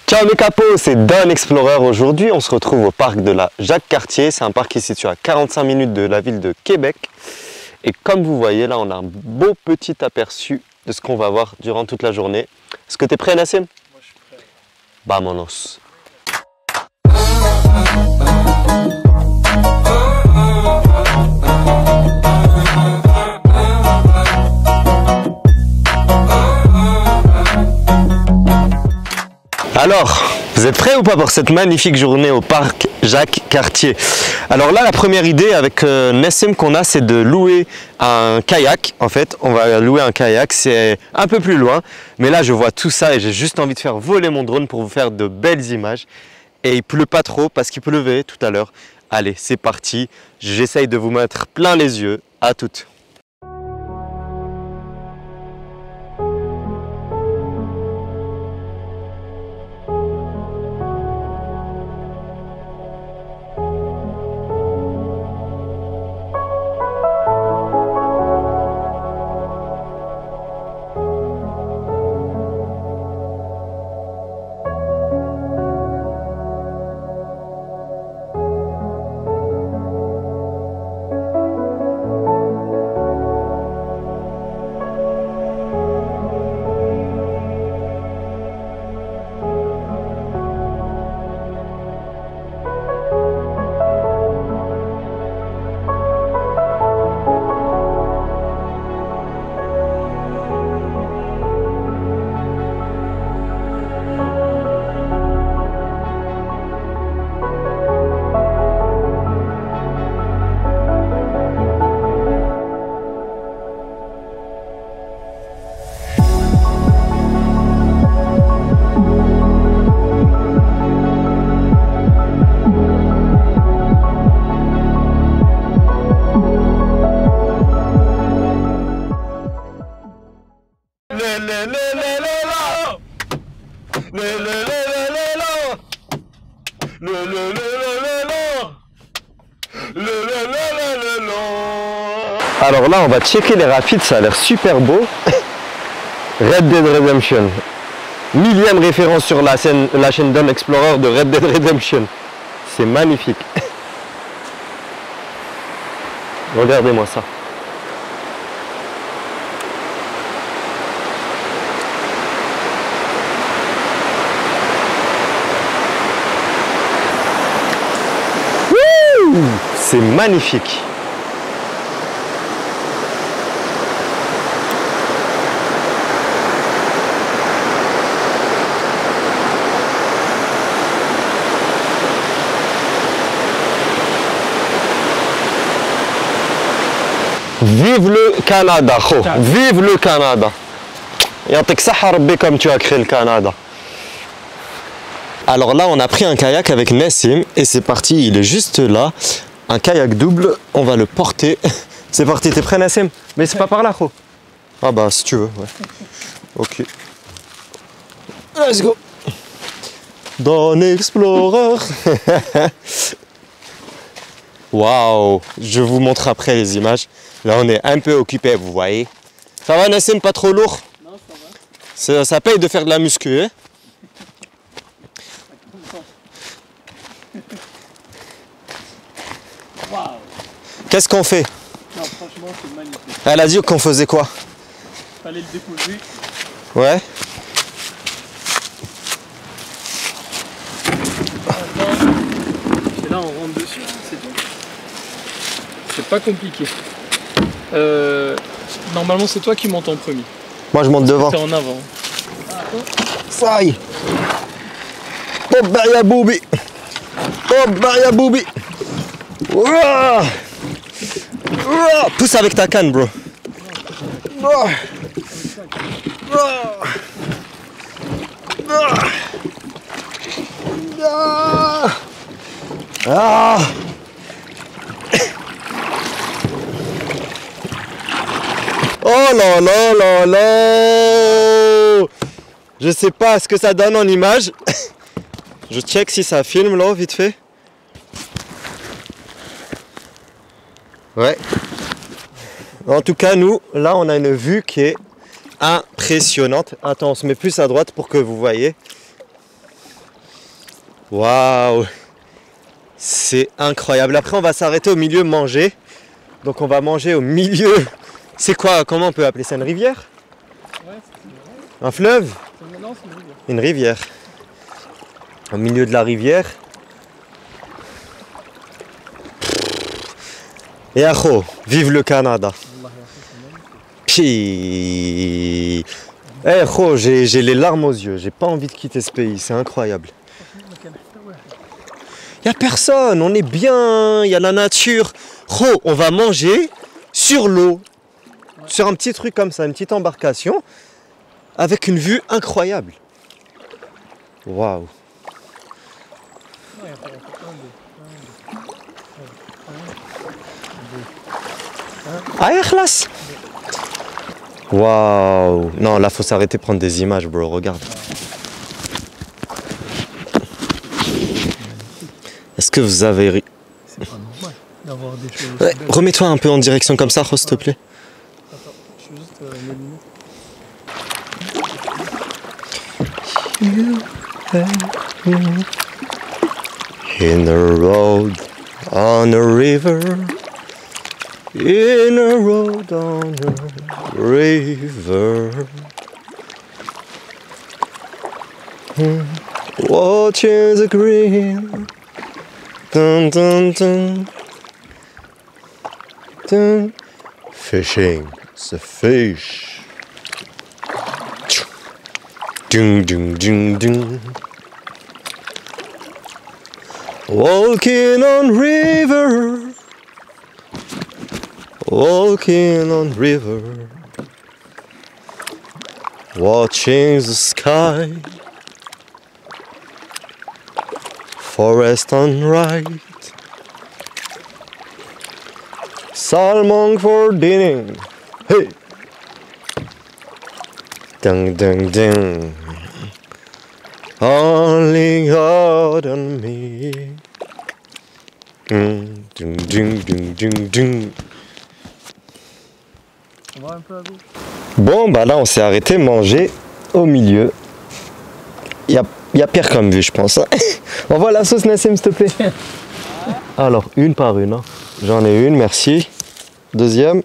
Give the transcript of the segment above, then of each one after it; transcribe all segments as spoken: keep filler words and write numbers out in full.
Ciao mes capos, c'est Don Explorer. Aujourd'hui, on se retrouve au parc de la Jacques-Cartier. C'est un parc qui est situé à quarante-cinq minutes de la ville de Québec. Et comme vous voyez, là, on a un beau petit aperçu de ce qu'on va voir durant toute la journée. Est-ce que tu es prêt, Nassim? Moi, je suis prêt. Vamonos. Alors, vous êtes prêts ou pas pour cette magnifique journée au parc Jacques-Cartier? Alors là, la première idée avec euh, Nassim qu'on a, c'est de louer un kayak. En fait, on va louer un kayak, c'est un peu plus loin. Mais là, je vois tout ça et j'ai juste envie de faire voler mon drone pour vous faire de belles images. Et il pleut pas trop parce qu'il pleuvait tout à l'heure. Allez, c'est parti. J'essaye de vous mettre plein les yeux. À toutes. Alors là, on va checker les rapides, ça a l'air super beau. Red Dead Redemption. Millième référence sur la, scène, la chaîne Don Explorer de Red Dead Redemption. C'est magnifique. Regardez-moi ça. C'est magnifique. Vive le Canada, oh. Vive le Canada. Yantek Sahar Rabbi comme tu as créé le Canada. Alors là, on a pris un kayak avec Nassim et c'est parti, il est juste là. Un kayak double, on va le porter. C'est parti, t'es prêt Nassim? Mais c'est pas par là, oh. Ah bah si tu veux, ouais. Ok. Let's go. Don Explorer. Waouh, je vous montre après les images. Là, on est un peu occupé, vous voyez. Ça va, Nassim, pas trop lourd? Non, ça va. Ça, ça paye de faire de la muscu, hein? Waouh. Qu'est-ce qu'on fait? Non, franchement, c'est magnifique. Elle a dit qu'on faisait quoi? Fallait le déposer. Ouais. Et là, on rentre dessus, c'est tout. C'est pas compliqué. Euh, normalement, c'est toi qui montes en premier. Moi, je monte devant. T'es en avant. Ça y est. Oh, Baria Boubi. Oh, Baria Boubi. Ouah. Ouah. Pousse avec ta canne, bro. Ouah. Ouah. Ouah. Ah. Oh là là là là. Je sais pas ce que ça donne en image. Je check si ça filme là, vite fait. Ouais. En tout cas, nous, là, on a une vue qui est impressionnante. Attends, on se met plus à droite pour que vous voyez. Waouh! C'est incroyable. Après, on va s'arrêter au milieu manger. Donc, on va manger au milieu. C'est quoi? Comment on peut appeler ça? Une rivière? Ouais, c'est Un fleuve? non, c'est une rivière. Une rivière. Au milieu de la rivière. Et acho, vive le Canada. Puis, eh oh, j'ai j'ai les larmes aux yeux. J'ai pas envie de quitter ce pays. C'est incroyable. Il y a personne. On est bien. Il y a la nature. Oh, on va manger sur l'eau, sur un petit truc comme ça, une petite embarcation, avec une vue incroyable. Waouh. Ah, classe. Waouh. Non, là, faut s'arrêter prendre des images, bro. Regarde. Est-ce que vous avez ri? C'est pas normal d'avoir des choses. Ouais, remets-toi un peu en direction comme ça, s'il te plaît. Attends, je suis juste euh, In a road, on a river. In a road, on a river. Watching the green. Dun, dun, dun. Dun. Fishing the fish. Dun, dun, dun, dun. Walking on river. Walking on river. Watching the sky. Forest on right. Salmon for dinner. Hey. Ding ding ding. Only God and me. Ding ding ding ding ding ding. On va un peu à gauche. Bon bah là on s'est arrêté manger au milieu. Il y a, y a pire comme vue je pense. On voit la sauce Nassim s'il te plaît. Alors une par une. Hein. J'en ai une, merci. Deuxième.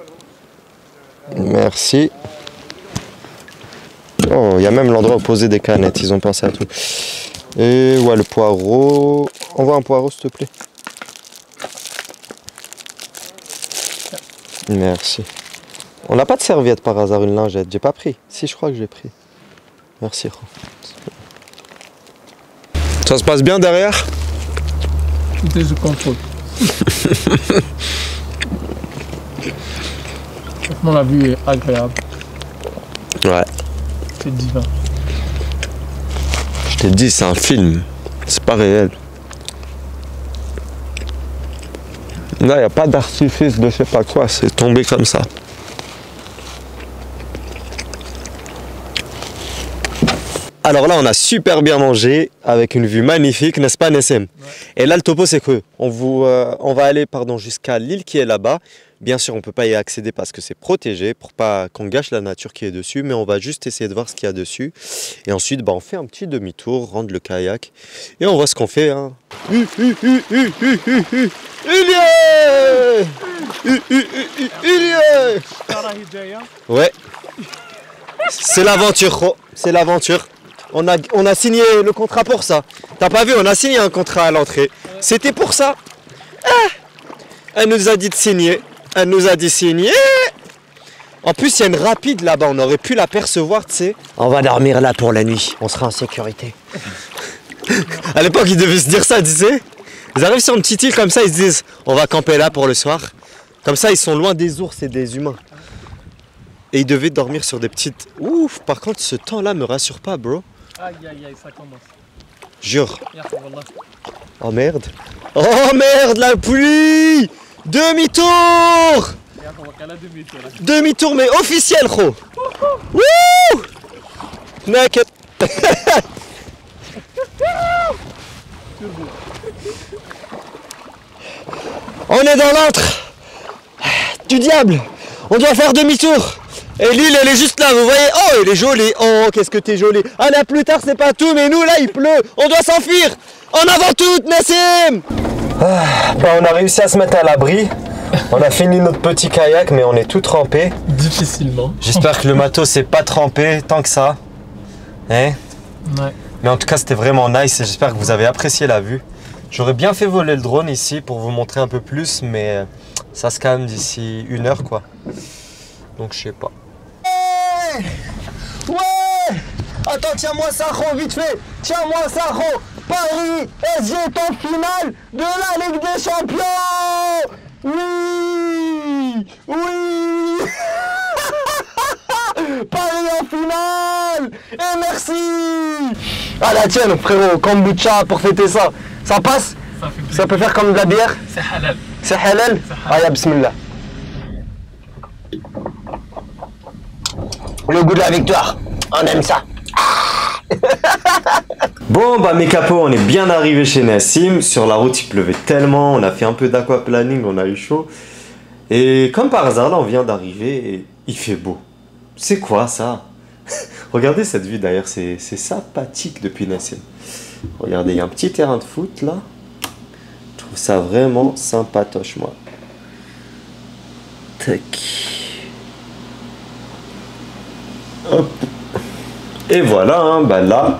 Merci. Oh, il y a même l'endroit où poser des canettes, ils ont pensé à tout. Et ouais, le poireau. Envoie un poireau s'il te plaît. Merci. On n'a pas de serviette par hasard, une lingette. J'ai pas pris. Si, je crois que j'ai pris. Merci. Ça se passe bien derrière? Tout est sous contrôle. Franchement, la vue est agréable. Ouais. C'est divin. Je t'ai dit, c'est un film. C'est pas réel. Là, il n'y a pas d'artifice de je sais pas quoi. C'est tombé comme ça. Alors là, on a super bien mangé avec une vue magnifique, n'est-ce pas, Nessim? Ouais. Et là, le topo, c'est que on, vous, euh, on va aller pardon, jusqu'à l'île qui est là-bas. Bien sûr, on ne peut pas y accéder parce que c'est protégé pour pas qu'on gâche la nature qui est dessus, mais on va juste essayer de voir ce qu'il y a dessus. Et ensuite, bah, on fait un petit demi-tour, rendre le kayak et on voit ce qu'on fait. Hein. Il y est Il y est Ouais. C'est l'aventure, c'est l'aventure. On a, on a signé le contrat pour ça. T'as pas vu, on a signé un contrat à l'entrée. C'était pour ça. Ah, elle nous a dit de signer. Elle nous a dit signer. En plus, il y a une rapide là-bas. On aurait pu l'apercevoir, tu sais. On va dormir là pour la nuit. On sera en sécurité. À l'époque, ils devaient se dire ça, tu sais. Ils arrivent sur une petite île comme ça, ils se disent on va camper là pour le soir. Comme ça, ils sont loin des ours et des humains. Et ils devaient dormir sur des petites... Ouf, par contre, ce temps-là me rassure pas, bro. Aïe, aïe, aïe, ça commence. Jure. Oh merde. Oh merde, la pluie. Demi-tour. Demi-tour, mais officiel, gros. Wouh. Naked. On est dans l'antre du diable. On doit faire demi-tour. Et l'île, elle est juste là, vous voyez? Oh, elle est jolie. Oh, qu'est-ce que t'es jolie. Ah là, plus tard, c'est pas tout, mais nous, là, il pleut. On doit s'enfuir. En avant toute, Nassim. Ah, bah, on a réussi à se mettre à l'abri. On a fini notre petit kayak, mais on est tout trempé. Difficilement. J'espère que le matos c'est pas trempé tant que ça. Hein? Ouais. Mais en tout cas, c'était vraiment nice et j'espère que vous avez apprécié la vue. J'aurais bien fait voler le drone ici pour vous montrer un peu plus, mais ça se calme d'ici une heure, quoi. Donc, je sais pas. Ouais! Ouais! Attends, tiens-moi ça, Ro, vite fait! Tiens-moi ça, Ro! Paris S G est en finale de la Ligue des Champions! Oui! Oui! Paris en finale! Et merci! Ah la tienne, frérot, kombucha pour fêter ça. Ça passe? Ça, fait Ça peut faire comme de la bière? C'est halal. C'est halal? Ah ya, bismillah. Le goût de la victoire, on aime ça. Bon bah mes capots, on est bien arrivé chez Nassim. Sur la route il pleuvait tellement, on a fait un peu d'aquaplaning, on a eu chaud. Et comme par hasard là on vient d'arriver et il fait beau. C'est quoi ça? Regardez cette vue d'ailleurs, c'est sympathique depuis Nassim. Regardez, il y a un petit terrain de foot là. Je trouve ça vraiment sympatoche moi. Tac. Hop. Et voilà, hein, bah là,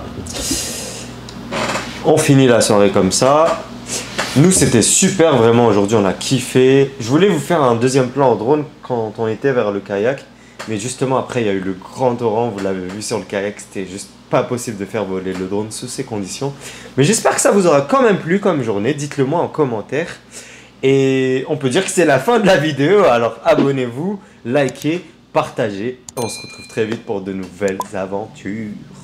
on finit la soirée comme ça. Nous, c'était super, vraiment, aujourd'hui, on a kiffé. Je voulais vous faire un deuxième plan en drone quand on était vers le kayak. Mais justement, après, il y a eu le grand torrent, vous l'avez vu sur le kayak. C'était juste pas possible de faire voler le drone sous ces conditions. Mais j'espère que ça vous aura quand même plu comme journée. Dites-le moi en commentaire. Et on peut dire que c'est la fin de la vidéo. Alors, abonnez-vous, likez, partagez. On se retrouve très vite pour de nouvelles aventures.